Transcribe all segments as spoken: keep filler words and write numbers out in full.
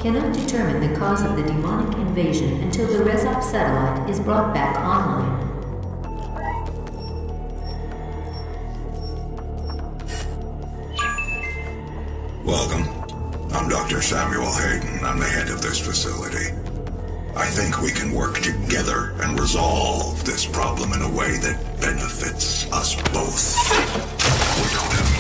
cannot determine the cause of the demonic invasion until the Rezop satellite is brought back online. Welcome. I'm Doctor Samuel Hayden. I'm the head of this facility. I think we can work together and resolve this problem in a way that benefits us both. We don't have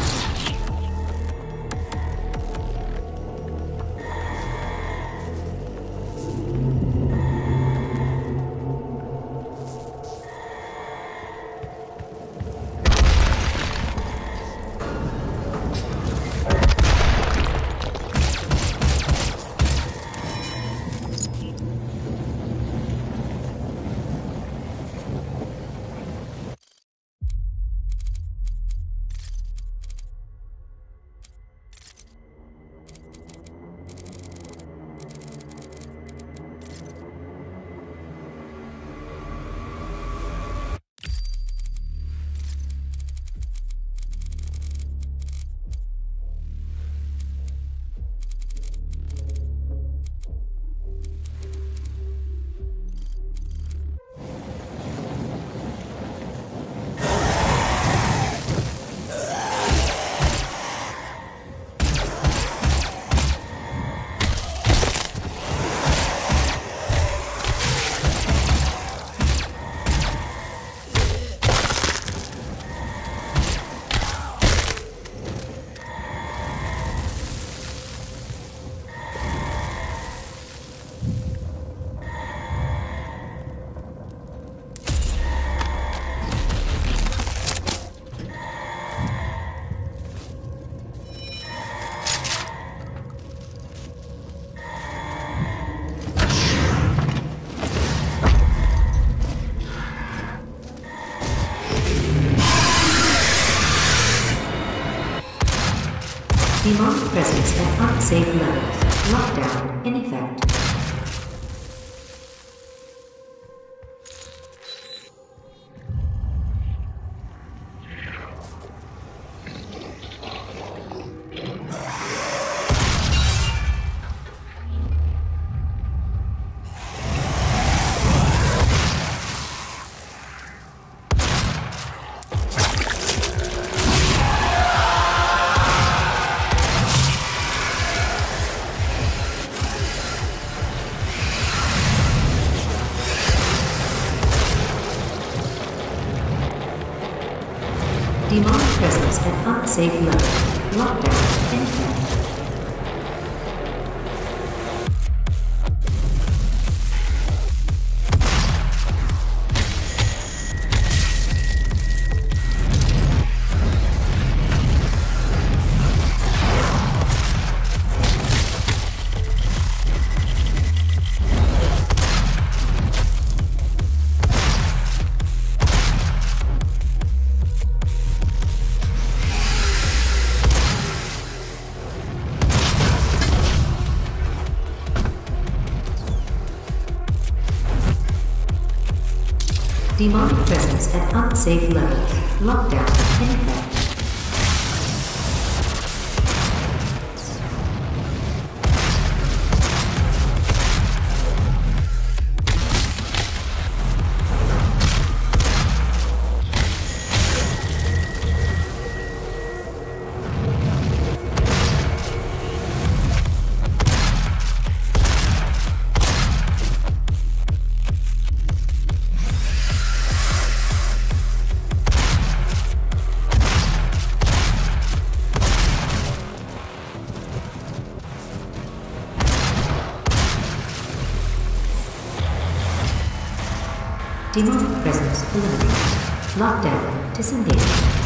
Demonic presence at unsafe levels. Lockdown in effect. Demonic presence at unsafe level. Lockdown in effect. Demonic presence at unsafe levels. Lockdown in effect. Demonic presence eliminated. Lockdown disengaged.